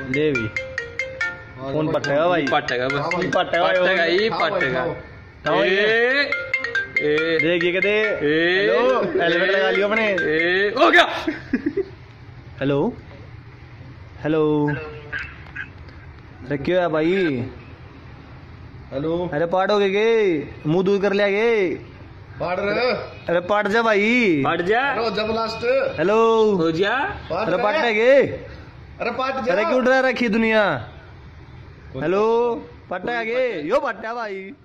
ले भी फोन पटेगा भाई, पटेगा बस, पटेगा पटेगा ही पटेगा। देखिए कहते हेलो, हेलमेट लगा लियो अपने। हो गया। हेलो हेलो, अरे क्यों है भाई? हेलो, अरे पाट हो गए, मुंह दूर कर लिया गे। पाड़ रहे? अरे पाट जा भाई, हट जा। हेलो, जब लास्ट हेलो हो जा। अरे पाट गे, अरे पाट जा। अरे क्यों डरा रखी दुनिया? हेलो पट्टा गे, यो पट्टा भाई।